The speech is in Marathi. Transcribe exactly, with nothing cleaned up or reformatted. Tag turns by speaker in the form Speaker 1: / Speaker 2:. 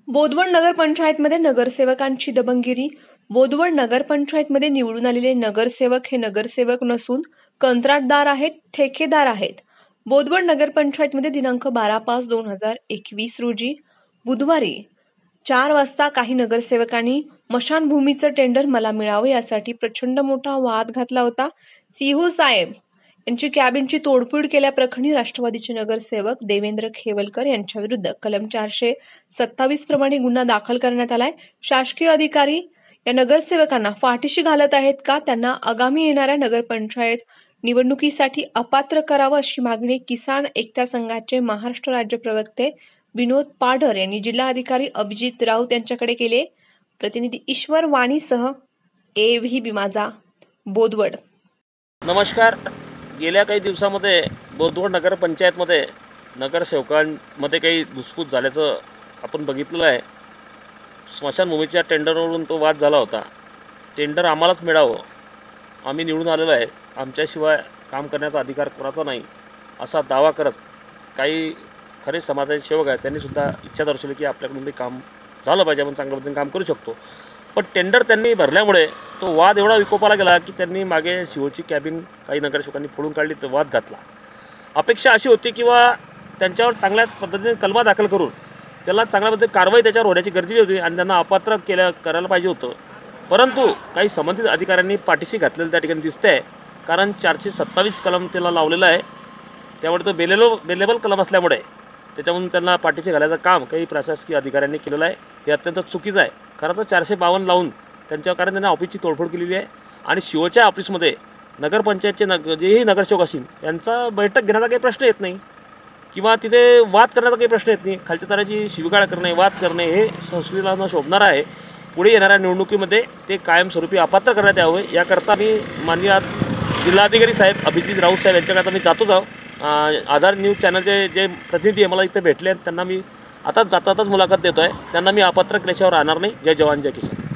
Speaker 1: बोदवड नगरपंचायतमध्ये नगरसेवकांची दबंगगिरी. बोदवड नगरपंचायतमध्ये निवडून आलेले नगरसेवक हे नगरसेवक नसून कंत्राटदार आहेत, ठेकेदार आहेत. बोदवड नगरपंचायतमध्ये दिनांक बारा पाच दोन हजार एकवीस रोजी बुधवारी चार वाजता काही नगरसेवकांनी मशानभूमीचं टेंडर मला मिळावं यासाठी प्रचंड मोठा वाद घातला होता. सीओ साहेब यांची कॅबिनची तोडफोड केल्याप्रकरणी राष्ट्रवादीचे नगरसेवक देवेंद्र खेवलकर यांच्या विरुद्ध कलम चारशे सत्तावीस प्रमाणे गुन्हा दाखल करण्यात आलाय. शासकीय अधिकारी या नगरसेवकांना फाटीशी घालत आहेत का? त्यांना आगामी येणाऱ्या नगरपंचायत निवडणुकीसाठी अपात्र करावं अशी मागणी किसान एकता संघाचे महाराष्ट्र राज्य प्रवक्ते विनोद पाढर यांनी जिल्हाधिकारी अभिजित राऊत यांच्याकडे केले. प्रतिनिधी ईश्वर वाणीसह ए व्ही बी माझा, बोदवड.
Speaker 2: नमस्कार. गेल्या काही दिवसामध्ये बोदवड नगरपंचायतमध्ये नगरसेवकांमध्ये काही घुसपूस झाल्याचं आपण बघितलेलं आहे. स्मशानभूमीच्या टेंडरवरून तो वाद झाला होता. टेंडर आम्हालाच मिळावं, आम्ही निवडून आलेलो आहे, आमच्याशिवाय काम करण्याचा अधिकार कोणाचा नाही असा दावा करत काही खरे समाजाचे सेवक आहेत त्यांनीसुद्धा इच्छा दर्शवली की आपल्याकडून ते काम झालं पाहिजे, आपण चांगल्या पद्धतीने काम करू शकतो. पण टेंडर त्यांनी भरल्यामुळे तो वाद एवढा विकोपाला गेला की त्यांनी मागे सीओची कॅबिन काही नगरसेवकांनी फोडून काढली, तर वाद घातला. अपेक्षा अशी होती किंवा त्यांच्यावर चांगल्या पद्धतीने कलमा दाखल करून त्याला चांगल्या पद्धतीने कारवाई त्याच्यावर होण्याची गरजेची होती आणि त्यांना अपात्र केल्या करायला पाहिजे होतं. परंतु काही संबंधित अधिकाऱ्यांनी पाठीशी घातलेलं त्या ठिकाणी दिसतं आहे. कारण चारशे सत्तावीस कलम त्याला लावलेलं आहे, त्यामुळे तो बेलेलो बेलेबल कलम असल्यामुळे त्याच्यामधून त्यांना पाठीशी घालायचं काम काही प्रशासकीय अधिकाऱ्यांनी केलेलं आहे. हे अत्यंत चुकीचं आहे. खरं तर चारशे बावन्न लावून त्यांच्यावर कारण त्यांनी ऑफिसची तोडफोड केलेली आहे आणि शिवच्या ऑफिसमध्ये नगरपंचायतचे नग जेही नगरसेवक असतील यांचा बैठक घेण्याचा काही प्रश्न येत नाही किंवा तिथे वाद करण्याचा काही प्रश्न येत नाही. खालच्या तराची शिवीगाळ करणे, वाद करणे हे संस्कृतीला न शोभणार आहे. पुढे येणाऱ्या निवडणुकीमध्ये ते कायमस्वरूपी अपात्र करण्यात यावे याकरता मी माननीय जिल्हाधिकारी साहेब अभिजित राऊत साहेब यांच्याकरता मी जातोच आहो. आधार न्यूज चॅनलचे जे प्रतिनिधी आहे मला इथे भेटले आहेत त्यांना मी आताच जातातच मुलाखत देतो आहे. त्यांना मी अपात्र केल्याशिवाय राहणार नाही. जय जवान जय किसान.